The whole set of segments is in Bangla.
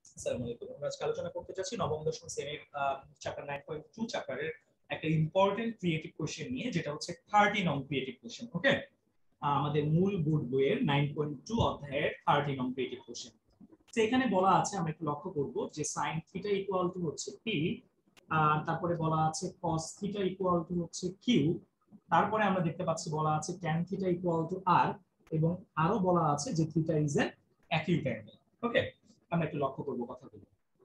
আসসালামু আলাইকুম। আমরা আজকে আলোচনা করতে যাচ্ছি নবম দশম শ্রেণীর চ্যাপ্টার 9.2 চ্যাপ্টারের একটা ইম্পর্টেন্ট ক্রিয়েটিভ কোশ্চেন নিয়ে, যেটা হচ্ছে 30 নং ক্রিয়েটিভ কোশ্চেন। ওকে, আমাদের মূল বোর্ড বইয়ের 9.2 অধ্যায়ের 30 নং ক্রিয়েটিভ কোশ্চেন। তো এখানে বলা আছে, আমরা একটু লক্ষ্য করব যে sin থিটা ইকুয়াল টু হচ্ছে p, তারপরে বলা আছে cos থিটা ইকুয়াল টু হচ্ছে q, তারপরে আমরা দেখতে পাচ্ছি বলা আছে tan theta equal to r, এবং আরো বলা আছে যে theta is an acute angle. Okay, আমরা একটু লক্ষ্য করব কথাগুলো।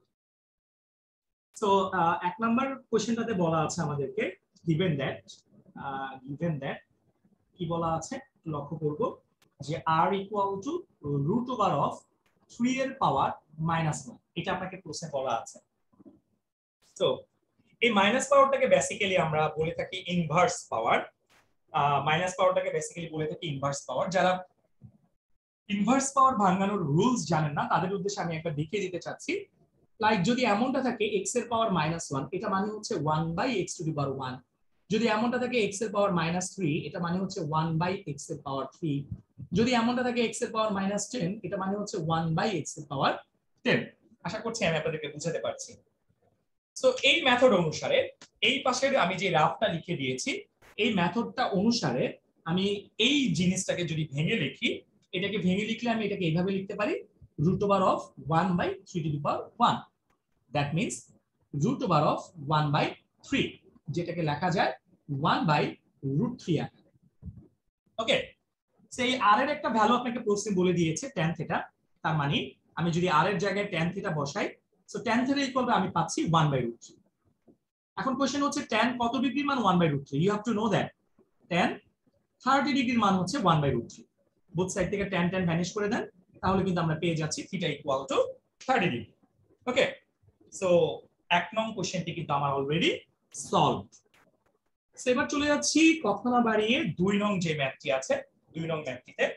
সো এক নাম্বার কোশ্চেনটাতে বলা আছে আমাদেরকে given that কি বলা আছে লক্ষ্য করব যে r equal to root over of 3 এর পাওয়ার -1, এটা আপনাকে প্রশ্নে বলা আছে। তো এই মাইনাস পাওয়ারটাকে বেসিক্যালি আমরা বলে থাকি ইনভার্স পাওয়ার। মাইনাস পাওয়ারটাকে বেসিক্যালি বলে থাকি ইনভার্স পাওয়ার। যারা ইনভার্স পাওয়ার ভাঙানোর রুলস জানেন না, তাদের উদ্দেশ্যে আমি একবার দেখিয়ে দিতে চাচ্ছি। লাইক যদি এমনটা থাকে x এর পাওয়ার -1, এটা মানে হচ্ছে 1/x টু দি পাওয়ার 1। যদি এমনটা থাকে x এর পাওয়ার -3, এটা মানে হচ্ছে 1/x এর পাওয়ার 3। যদি এমনটা থাকে x এর পাওয়ার -10, এটা মানে হচ্ছে 1/x এর পাওয়ার 10। আশা করছি আমি আপনাদেরকে বুঝাতে পারছি। সো এই মেথড অনুসারে এই পাশের আমি যে রাফটা লিখে দিয়েছি, এই মেথডটা অনুসারে আমি এই জিনিসটাকে যদি ভেঙে লিখি, এটাকে ভেঙে লিখলে আমি এটাকে এইভাবে লিখতে পারি root over of 1/3 to the power 1. That means root over of 1/3, যেটাকে লেখা যায় 1/√3 আকারে। ওকে, সেই r এর একটা ভ্যালু আপনাকে প্রশ্নে বলে দিয়েছে tan থিটা। তার মানে আমি যদি r এর জায়গায় tan থিটা বসাই, so tan theta equal to আমি পাচ্ছি 1/√3। এখন কোশ্চেন হচ্ছে tan কত ডিগ্রির মান 1/√3। You have to know that tan 30 ডিগ্রির মান হচ্ছে 1/√3। বোথ সাইড থেকে tan tan ভ্যানিশ করে দেন, তাহলে কিন্তু আমরা পেয়ে যাচ্ছি theta equal to 30 degree. Okay, so এক নং কোশ্চেনটি কিন্তু আমার অলরেডি সলভড। সো এবার চলে যাচ্ছি কথা না বাড়িয়ে 2 নং যে ম্যাথটি আছে, 2 নং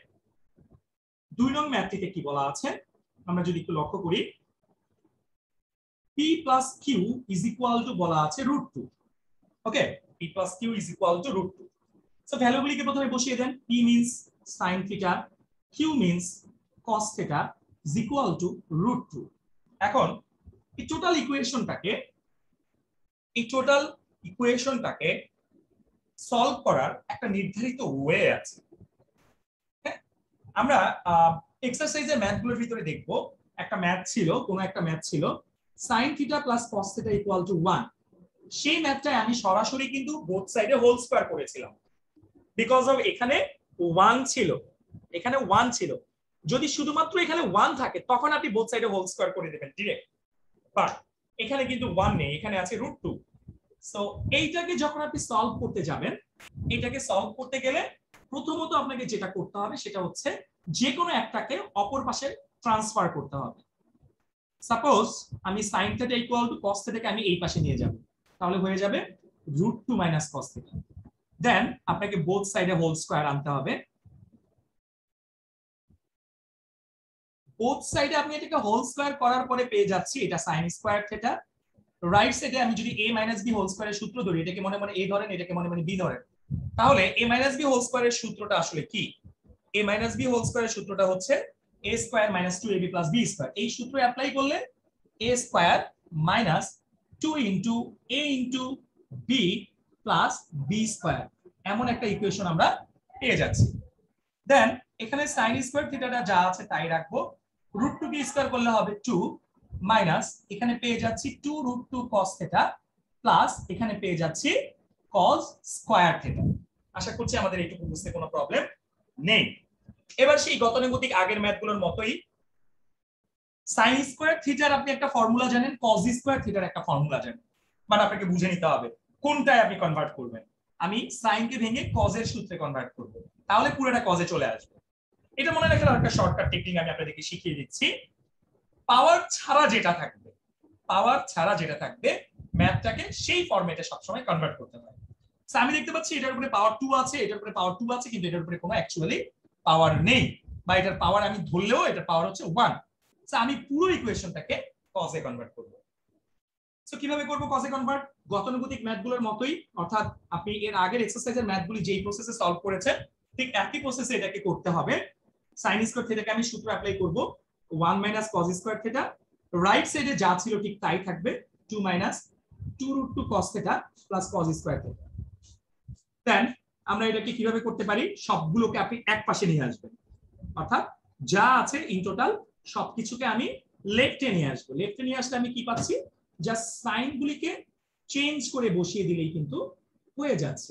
ম্যাথটিতে কি বলা আছে আমরা যদি একটু লক্ষ্য করি, p plus q is equal to বলা আছে √2। Okay, p plus q is equal to √2। So ভ্যালুগুলিকে প্রথমে বসিয়ে দেন। p means sin theta, q means cos theta is equal to √2। এখন এই টোটাল ইকুয়েশনটাকে সলভ করার একটা নির্ধারিত ওয়ে আছে। আমরা এক্সারসাইজের ম্যাথগুলোর ভিতরে দেখব, একটা ম্যাথ ছিল sin theta plus cos theta equal to 1। সেই ম্যাথটায় আমি সরাসরি কিন্তু বোথ সাইডে হোল স্কয়ার করেছিলাম, বিকজ অফ এখানে 1 ছিল। যদি শুধুমাত্র এখানে 1 থাকে তখন আপনি বোথ সাইডে হোল স্কয়ার করে দেবেন ডিরেক্ট, বাট এখানে কিন্তু 1 নেই, এখানে আছে √2। সো এইটাকে যখন আপনি সলভ করতে যাবেন, এটাকে সলভ করতে গেলে প্রথমত আপনাকে যেটা করতে হবে সেটা হচ্ছে যে কোনো একটাকে অপর পাশে ট্রান্সফার করতে হবে। সাপোজ আমি sin theta equal to cos থিটাকে আমি এই পাশে নিয়ে যাব, তাহলে হয়ে যাবে √2 - cos থিটা। দেন আপনাকে বোথ সাইডে হোল স্কয়ার আনতে হবে। বোথ সাইডে আপনি এটাকে হোল স্কয়ার করার পরে পেয়ে যাচ্ছি এটা sin স্কয়ার থিটা। রাইট সাইডে আমি যদি a - b হোল স্কয়ারের সূত্র ধরি, এটাকে মনে মনে a ধরেন, এটাকে মনে মনে b ধরেন, তাহলে a - b হোল স্কয়ারের সূত্রটা আসলে কি? a - b হোল স্কয়ারের সূত্রটা হচ্ছে a square - 2ab + b square. এই সূত্র অ্যাপ্লাই করলে a square - 2 * a * b + b square, এমন একটা ইকুয়েশন আমরা পেয়ে যাচ্ছি। দেন এখানে sin স্কয়ার থিটাটা যা আছে তাই রাখবো, √2 কে স্কয়ার করলে হবে 2 মাইনাস এখানে পেয়ে যাচ্ছি 2√2 cos থিটা প্লাস এখানে পেয়ে যাচ্ছি cos স্কয়ার থিটা। আশা করছি আমাদের এইটুকু বুঝতে কোনো প্রবলেম নেই। এবার সেই গতানুগতিক আগের ম্যাথগুলোর মতোই sin স্কয়ার থিটার আপনি একটা ফর্মুলা জানেন, cos স্কয়ার থিটার একটা ফর্মুলা জানেন, মানে আপনাকে বুঝে নিতে হবে কোনটায় আপনি কনভার্ট করবেন। আমি sin কে ভেঙে cos এর সূত্রে কনভার্ট করব, তাহলে পুরোটা cos এ চলে আসবে। এটা মনে রাখার একটা শর্টকাট টেকনিক আমি আপনাদেরকে শিখিয়ে দিচ্ছি। পাওয়ার ছাড়া যেটা থাকবে ম্যাথটাকে সেই ফরম্যাটে সবসময় কনভার্ট করতে হয়। আমি দেখতে পাচ্ছি এটার উপরে পাওয়ার 2 আছে, এটার উপরে পাওয়ার 2 আছে, কিন্তু এটার উপরে কোনো অ্যাকচুয়ালি পাওয়ার নেই, বা এটার পাওয়ার আমি ধরলেও এটার পাওয়ার হচ্ছে 1। আমি পুরো ইকুয়েশনটাকে cos এ কনভার্ট করব। সো কিভাবে করব cos এ কনভার্ট? গতানুগতিক ম্যাথগুলোর মতোই, অর্থাৎ আপনি এর আগের এক্সারসাইজের ম্যাথগুলি যেই প্রসেসে সলভ করেছেন ঠিক একই প্রসেসে এটাকে করতে হবে। sin স্কয়ার থিটাকে আমি সূত্র অ্যাপ্লাই করব 1 - cos স্কয়ার থিটা রাইট সাইডে যা ছিল ঠিক তাই থাকবে, 2 minus 2 root 2 cos theta plus cos square theta. Then আমরা এটাকে কিভাবে করতে পারি, সবগুলোকে আপনি এক পাশে নিয়ে আসবেন, অর্থাৎ যা আছে ইন টোটাল সবকিছুকে আমি লেফটে নিয়ে আসবো। লেফটে নিয়ে আসলে আমি কি পাচ্ছি, জাস্ট সাইনগুলিকে চেঞ্জ করে বসিয়ে দিলেই কিন্তু হয়ে যাচ্ছে।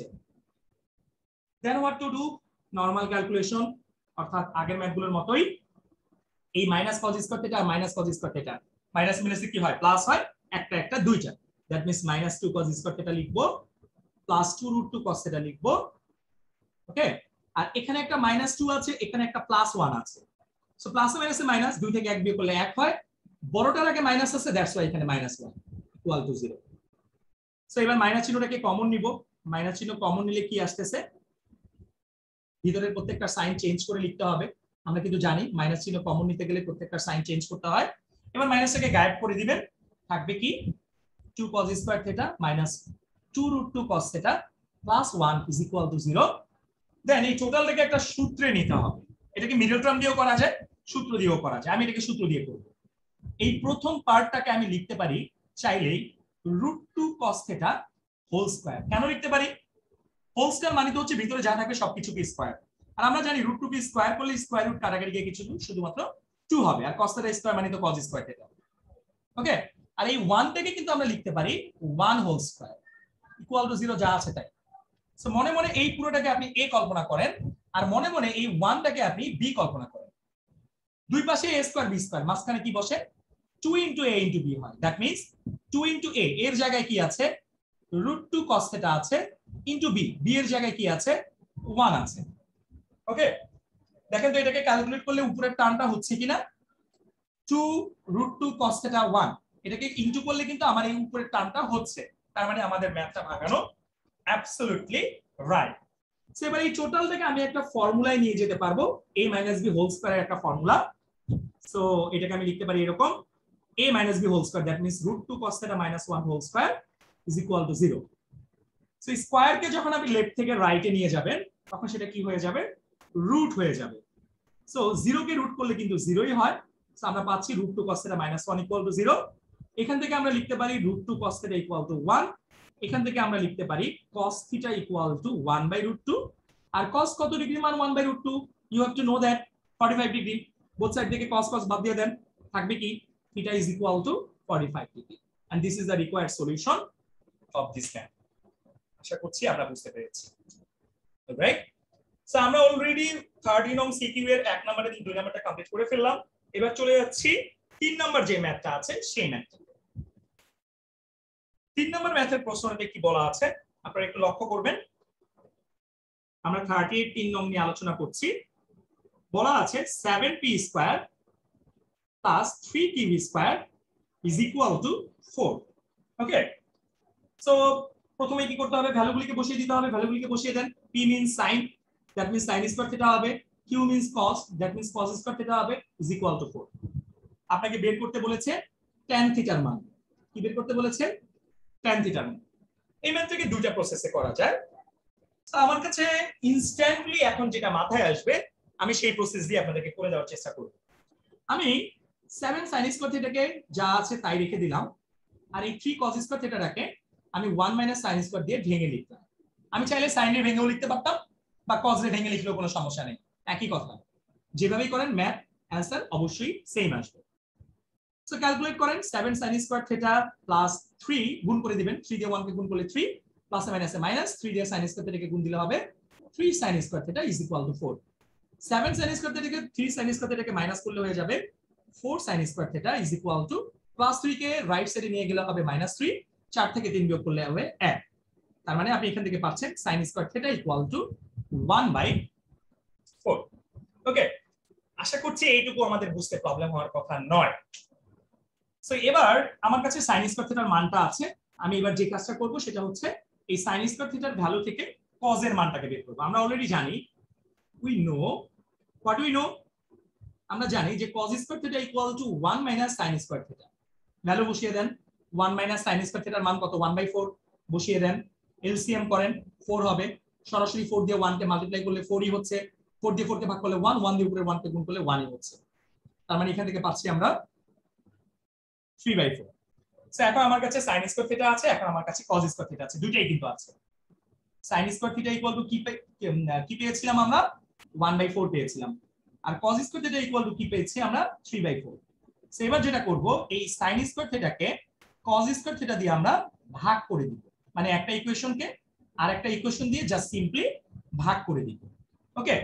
Then what to do, normal calculation, অর্থাৎ আগের ম্যাথগুলোর মতোই এই মাইনাস cos স্কয়ার থিটা আর minus cos square theta minus মাইনাসে কি হয়, প্লাস হয়, একটা একটা দুইটা। That means minus 2 cos square theta লিখবো, প্লাস 2 রুট 2 cos থিটা লিখবো। ওকে, আর এখানে একটা মাইনাস 2 আছে, এখানে একটা প্লাস 1 আছে। সো প্লাস মাইনাসে মাইনাস, 2 থেকে 1 বিয়োগ করলে 1 হয়, বড়টার আগে মাইনাস আছে, দ্যাটস ওয়াই এখানে মাইনাস 1 ইকুয়াল টু 0। সো এবার মাইনাস চিহ্নটাকে কমন নিব, মাইনাস চিহ্ন কমন নিলে কি আসতেছে, ভিতরের প্রত্যেকটা সাইন চেঞ্জ করে লিখতে হবে। আমরা কিন্তু জানি মাইনাস চিহ্ন কমন নিতে গেলে প্রত্যেকটা সাইন চেঞ্জ করতে হয়। এবার মাইনাসটাকে গায়েব করে দিবেন, থাকবে কি 2 cos square theta minus 2 root 2 cos theta plus 1 is equal to 0। Then এই টোটালটাকে একটা সূত্রে নিতে হবে। এটাকে মিডল টার্ম দিয়েও করা যায়, সূত্র দিয়েও করা যায়। আমি এটাকে সূত্র দিয়ে করব। এই প্রথম পার্টটাকে আমি লিখতে পারি চাইলেই root 2 cos theta whole square. কেন লিখতে পারি, হোল স্কয়ার মানে তো হচ্ছে ভিতরে যা থাকবে সবকিছুকে স্কয়ার, আর আমরা জানি রুট 2 কে স্কয়ার করলে স্কয়ার রুট কাটাকাটি গিয়ে কিছু শুধুমাত্র 2 হবে, আর cos থিটা স্কয়ার মানে তো cos স্কয়ার থিটা। ওকে, আর এই 1 থেকে কিন্তু আমরা লিখতে পারি 1 হোল স্কয়ার ইকুয়াল টু 0, যা আছে তাই। সো মনে মনে এই পুরোটাকে আপনি a কল্পনা করেন, আর মনে মনে এই 1টাকে আপনি b কল্পনা করেন। দুই পাশে a স্কয়ার b স্কয়ার, মাঝখানে কি বসে, 2 ইনটু a ইনটু b হয়। দ্যাট মিন্স 2 ইনটু a, এর জায়গায় কি আছে, রুট 2 cos থিটা আছে, ইনটু b, b এর জায়গায় কি আছে, 1 আছে। ওকে, দেখেন তো এটাকে ক্যালকুলেট করলে উপরের টার্মটা হচ্ছে কিনা, 2 রুট 2 cos থিটা 1, এটাকে ইনটু করলে কিন্তু আমার এই উপরের টার্মটা হচ্ছে। তার মানে আমাদের ম্যাথটা ভাঙানো অ্যাবসলিউটলি রাইট। সো এবার এই টোটালটাকে আমি একটা ফর্মুলায় নিয়ে যেতে পারবো, a মাইনাস b হোল স্কয়ারের একটা ফর্মুলা। সো এটাকে আমি লিখতে পারি এরকম, a minus b whole square, that means root 2 cos theta minus 1 whole square is equal to 0। So স্কয়ারকে যখন আপনি লেফট থেকে রাইটে নিয়ে যাবেন তখন সেটা কি হয়ে যাবে, রুট হয়ে যাবে। সো 0 কে রুট করলে কিন্তু 0ই হয়। সো আমরা পাচ্ছি root 2 cos theta minus 1 equal to 0। এখান থেকে আমরা লিখতে পারি root 2 cos theta equal to 1। এখান থেকে আমরা লিখতে পারি cos theta equal to 1 by root 2। আর cos কত ডিগ্রি মান 1 by root 2, you have to know that 45 degree. Both side থেকে cos cos বাদ দিয়ে দেন, থাকবে কি theta is equal to 45 degree. And this is the required solution of this math. আশা করছি আমরা বুঝতে পেরেছি, রাইট? সো আমরা অলরেডি 30 নং সিকিউ এর 1 নম্বরে 2 নম্বরটা কমপ্লিট করে ফেললাম। এবার চলে যাচ্ছি 3 নম্বর যে ম্যাথটা আছে সেই ম্যাথটা। 3 নম্বর ম্যাথের প্রশ্নটাতে কি বলা আছে আপনারা একটু লক্ষ্য করবেন। আমরা 38 3 নং নিয়ে আলোচনা করছি। বলা আছে 7p square plus 3tv square is equal to 4। Okay, so প্রথমে কি করতে হবে, ভ্যালুগুলিকে বসিয়ে দিতে হবে। ভ্যালুগুলিকে বসিয়ে দেন। p means sin, that means sin square theta হবে। q means cos, that means cos square theta হবে ইজ ইকুয়াল টু 4। আপনাকে বের করতে বলেছে tan থিটার মান। কি বের করতে বলেছে, tan থিটার মান। এই ম্যাথটাকে দুইটা প্রসেসে করা যায়। তো আমার কাছে ইনস্ট্যান্টলি এখন যেটা মাথায় আসবে আমি সেই প্রসেস দিয়ে আপনাদেরকে করে দেওয়ার চেষ্টা করব। আমি 7 sin স্কয়ার থিটাকে যা আছে তাই রেখে দিলাম, আর এই 3 cos স্কয়ার থিটাটাকে আমি 1 মাইনাস sin স্কয়ার দিয়ে ভেঙে লিখলাম। আমি চাইলে sin এর ভেঙেও লিখতে পারতাম বা cos এর ভেঙে লিখলেও কোনো সমস্যা নেই, একই কথা। যেভাবেই করেন ম্যাথ অ্যানসার অবশ্যই সেম আসবে। সো ক্যালকুলেট করেন 7 sin স্কয়ার থিটা প্লাস 3 গুণ করে দিবেন, 3 দিয়ে 1 কে গুণ করলে 3, প্লাস মাইনাসে মাইনাস, 3 দিয়ে sin স্কয়ার থিটাকে গুণ দিলে হবে 3 sin square theta is equal to 4। 7 sin square থিটাকে 3 sin স্কয়ার থিটাকে মাইনাস করলে হয়ে যাবে 4 sin square theta is equal to plus 3 কে রাইট সাইডে নিয়ে গেলে হবে মাইনাস 3, 4 থেকে 3 বিয়োগ করলে হবে 1। তার মানে আপনি এখান থেকে পাচ্ছেন sin square theta equal to 1/4। Okay, আশা করছি এইটুকু আমাদের বুঝতে প্রবলেম হওয়ার কথা নয়। সো এবার আমার কাছে sin স্কয়ার থিটার মানটা আছে। আমি এবার যে কাজটা করব সেটা হচ্ছে এই sin স্কয়ার থিটার ভ্যালু থেকে cos এর মানটাকে বের করব। আমরা অলরেডি জানি, we know what we know, আমরা জানি যে cos square theta equal to 1 minus sin square theta. Value বসিয়ে দেন, 1 মাইনাস sin স্কয়ার থিটার মান কত, 1/4 বসিয়ে দেন। এলসিএম করেন, 4 হবে। সরাসরি 4 দিয়ে 1 কে মাল্টিপ্লাই করলে 4ই হচ্ছে, 4 দিয়ে 4 কে ভাগ করলে 1, 1 দিয়ে উপরে 1 কে গুণ করলে 1ই হচ্ছে। তার মানে এখান থেকে পাচ্ছি আমরা 3/4। সো এখন আমার কাছে sin স্কয়ার থিটা আছে, এখন আমার কাছে cos স্কয়ার থিটা আছে, দুইটাই কিন্তু আছে। sin square theta equal to কি পেয়েছিলাম আমরা 1/4 পেয়েছিলাম, আর cos square theta equal to কি পেয়েছি আমরা 3/4। সো এবার যেটা করব, এই sin স্কয়ার থিটাকে cos স্কয়ার থিটা দিয়ে আমরা ভাগ করে দিব, মানে একটা ইকুয়েশনকে আর একটা ইকুয়েশন দিয়ে জাস্ট সিম্পলি ভাগ করে দিব। ওকে,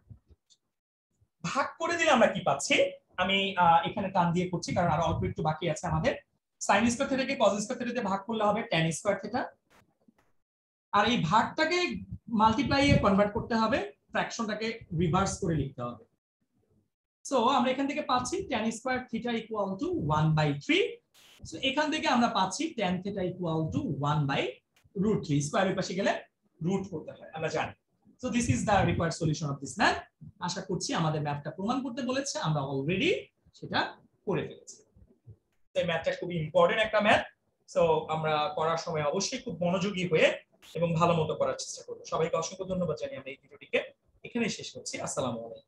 ভাগ করে দিলে আমরা কি পাচ্ছি, আমি এখানে টান দিয়ে করছি কারণ আরো অল্প একটু বাকি আছে আমাদের। sin স্কয়ার থিটাকে cos স্কয়ার থিটা দিয়ে ভাগ করলে হবে tan স্কয়ার থিটা, আর এই ভাগটাকে মাল্টিপ্লাই এ কনভার্ট করতে হবে, ফ্র্যাকশনটাকে রিভার্স করে লিখতে হবে। সো আমরা এখান থেকে পাচ্ছি tan square theta equal to 1/3। So এখান থেকে আমরা পাচ্ছি tan থিটা ইকুয়াল টু 1/√3, স্কয়ারের পাশে গেলে রুট করতে হয় আমরা জানি। So this is the required solution of this math. আশা করছি আমাদের ম্যাথটা প্রমাণ করতে বলেছে, আমরা অলরেডি সেটা করে ফেলেছি। এই ম্যাথটা খুবই ইম্পর্টেন্ট একটা ম্যাথ। সো আমরা করার সময় অবশ্যই খুব মনোযোগী হয়ে এবং ভালো মতো করার চেষ্টা করব। সবাইকে অসংখ্য ধন্যবাদ জানিয়ে আমরা এই ভিডিওটিকে এখানেই শেষ করছি। আসসালামু আলাইকুম।